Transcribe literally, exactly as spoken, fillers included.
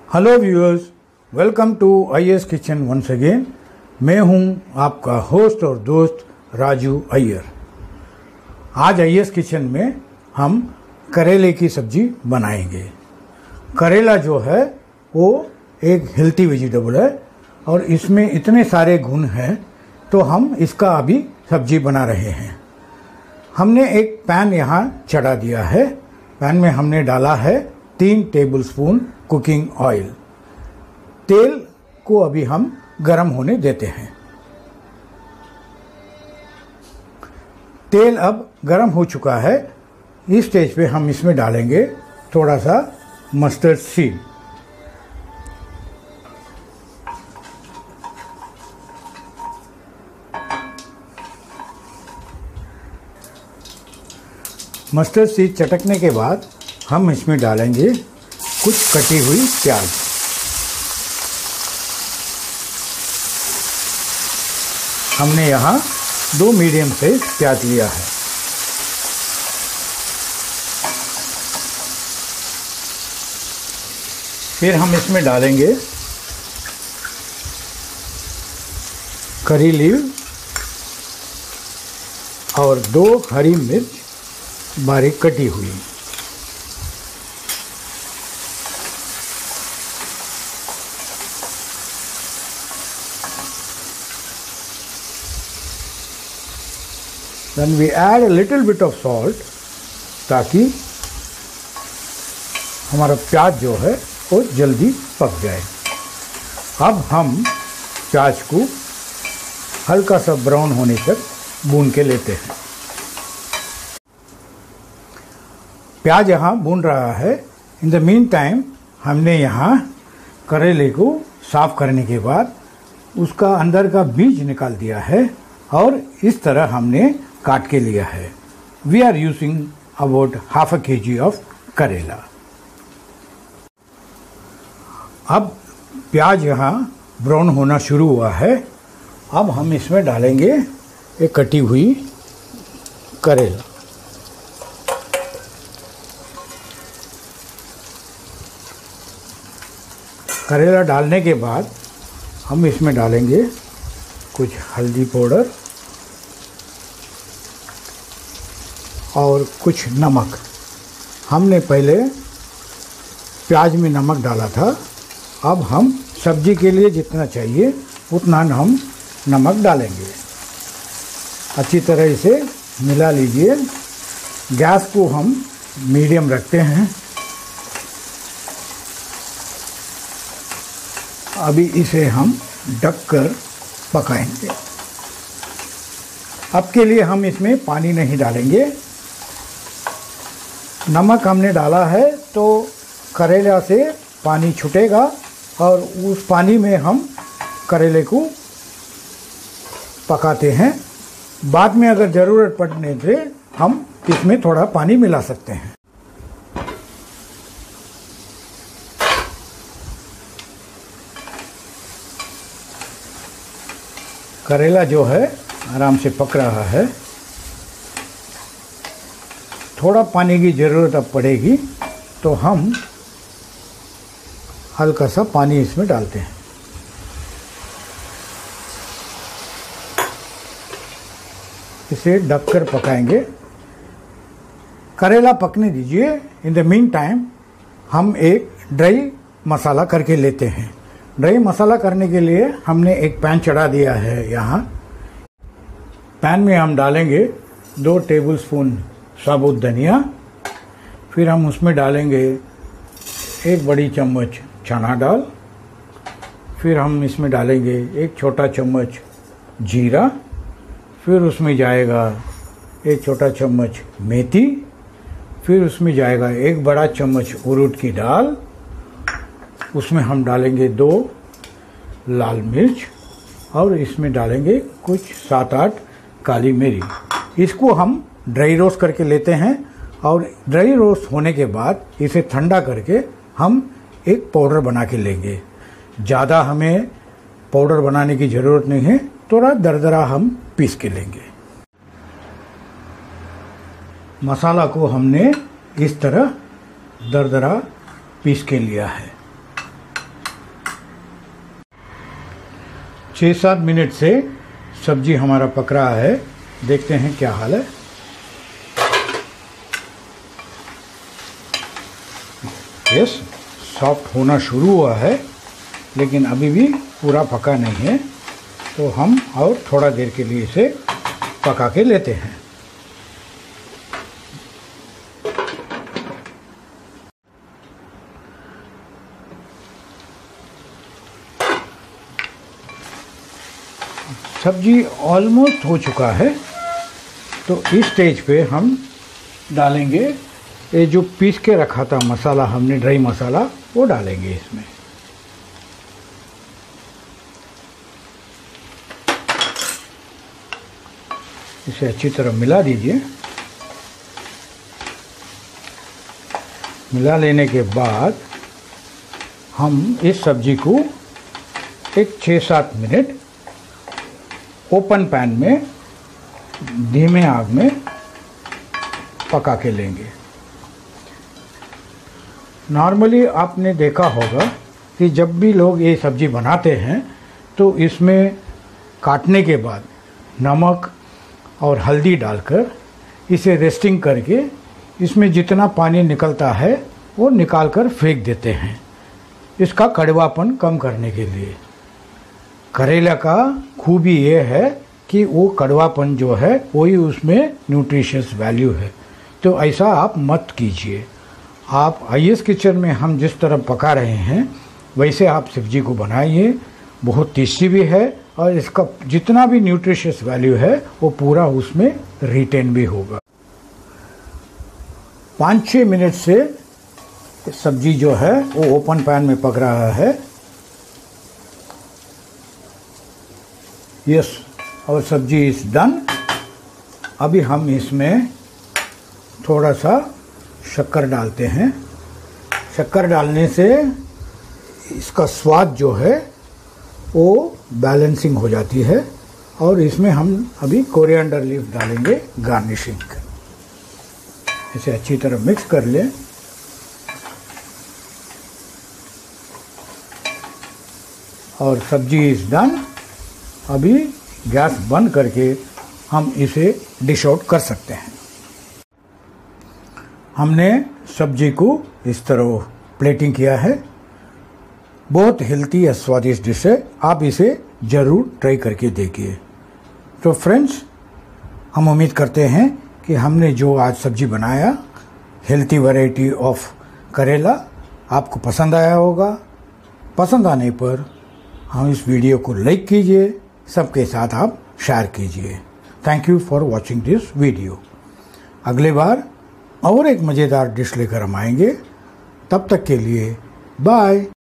Hello viewers, welcome to IS kitchen once again. मैं हूं आपका होस्ट और दोस्त राजू अय्यर। आज आईएस किचन में हम करेले की सब्जी बनाएंगे। करेला जो है वो एक हेल्थी वेजिटेबल है और इसमें इतने सारे गुण हैं, तो हम इसका अभी सब्जी बना रहे हैं। हमने एक पैन यहाँ चढ़ा दिया है। पैन में हमने डाला है तीन टेबलस्पून कुकिंग ऑयल। तेल को अभी हम गरम होने देते हैं। तेल अब गरम हो चुका है। इस स्टेज पे हम इसमें डालेंगे थोड़ा सा मस्टर्ड सीड। मस्टर्ड सीड चटकने के बाद हम इसमें डालेंगे कुछ कटी हुई प्याज। हमने यहाँ दो मीडियम साइज प्याज लिया है। फिर हम इसमें डालेंगे करी लीव और दो हरी मिर्च बारीक कटी हुई। Then we add a little bit of salt ताकि हमारा प्याज जो है वो जल्दी पक जाए। अब हम प्याज को हल्का सा ब्राउन होने तक भून के लेते हैं। प्याज यहाँ भून रहा है। इन द मीन टाइम हमने यहाँ करेले को साफ करने के बाद उसका अंदर का बीज निकाल दिया है और इस तरह हमने काट के लिया है। We are using about half a K G of करेला। अब प्याज यहाँ ब्राउन होना शुरू हुआ है। अब हम इसमें डालेंगे एक कटी हुई करेला। करेला डालने के बाद हम इसमें डालेंगे कुछ हल्दी पाउडर और कुछ नमक। हमने पहले प्याज में नमक डाला था। अब हम सब्जी के लिए जितना चाहिए उतना हम नमक डालेंगे। अच्छी तरह इसे मिला लीजिए। गैस को हम मीडियम रखते हैं। अभी इसे हम ढककर पकाएंगे। अब के लिए हम इसमें पानी नहीं डालेंगे। नमक हमने डाला है तो करेला से पानी छूटेगा और उस पानी में हम करेले को पकाते हैं। बाद में अगर ज़रूरत पड़ने से हम इसमें थोड़ा पानी मिला सकते हैं। करेला जो है आराम से पक रहा है। थोड़ा पानी की ज़रूरत अब पड़ेगी तो हम हल्का सा पानी इसमें डालते हैं। इसे ढककर पकाएंगे। करेला पकने दीजिए। इन द मीन टाइम हम एक ड्राई मसाला करके लेते हैं। ड्राई मसाला करने के लिए हमने एक पैन चढ़ा दिया है। यहाँ पैन में हम डालेंगे दो टेबलस्पून साबुत धनिया। फिर हम उसमें डालेंगे एक बड़ी चम्मच चना दाल। फिर हम इसमें डालेंगे एक छोटा चम्मच जीरा। फिर उसमें जाएगा एक छोटा चम्मच मेथी। फिर उसमें जाएगा एक बड़ा चम्मच उड़द की दाल। उसमें हम डालेंगे दो लाल मिर्च और इसमें डालेंगे कुछ सात आठ काली मिर्च। इसको हम ड्राई रोस्ट करके लेते हैं और ड्राई रोस्ट होने के बाद इसे ठंडा करके हम एक पाउडर बना के लेंगे। ज़्यादा हमें पाउडर बनाने की ज़रूरत नहीं है, थोड़ा दरदरा हम पीस के लेंगे। मसाला को हमने इस तरह दरदरा पीस के लिया है। छः सात मिनट से सब्जी हमारा पक रहा है, देखते हैं क्या हाल है। यस, सॉफ्ट होना शुरू हुआ है, लेकिन अभी भी पूरा पका नहीं है, तो हम और थोड़ा देर के लिए इसे पका के लेते हैं। सब्जी ऑलमोस्ट हो चुका है, तो इस स्टेज पे हम डालेंगे ये जो पीस के रखा था मसाला, हमने ड्राई मसाला, वो डालेंगे इसमें। इसे अच्छी तरह मिला दीजिए। मिला लेने के बाद हम इस सब्जी को एक छः सात मिनट ओपन पैन में धीमे आग में पका के लेंगे। नॉर्मली आपने देखा होगा कि जब भी लोग ये सब्ज़ी बनाते हैं तो इसमें काटने के बाद नमक और हल्दी डालकर इसे रेस्टिंग करके इसमें जितना पानी निकलता है वो निकाल कर फेंक देते हैं, इसका कड़वापन कम करने के लिए। करेला का खूबी ये है कि वो कड़वापन जो है वही उसमें न्यूट्रिशियस वैल्यू है, तो ऐसा आप मत कीजिए। आप आईएस किचन में हम जिस तरह पका रहे हैं वैसे आप सब्जी को बनाइए, बहुत टेस्टी भी है और इसका जितना भी न्यूट्रिशियस वैल्यू है वो पूरा उसमें रिटेन भी होगा। पाँच छः मिनट से सब्जी जो है वो ओपन पैन में पक रहा है। यस, और सब्जी इज डन। अभी हम इसमें थोड़ा सा शक्कर डालते हैं। शक्कर डालने से इसका स्वाद जो है वो बैलेंसिंग हो जाती है, और इसमें हम अभी कोरिएंडर लीफ डालेंगे गार्निशिंग। इसे अच्छी तरह मिक्स कर लें। और सब्जी इज डन। अभी गैस बंद करके हम इसे डिश आउट कर सकते हैं। हमने सब्जी को इस तरह प्लेटिंग किया है। बहुत हेल्थी और स्वादिष्ट डिश है, आप इसे ज़रूर ट्राई करके देखिए। तो फ्रेंड्स, हम उम्मीद करते हैं कि हमने जो आज सब्जी बनाया, हेल्थी वैरायटी ऑफ करेला, आपको पसंद आया होगा। पसंद आने पर हम इस वीडियो को लाइक कीजिए, सबके साथ आप शेयर कीजिए। Thank you for watching this video. अगले बार और एक मज़ेदार डिश लेकर हम आएंगे। तब तक के लिए बाय।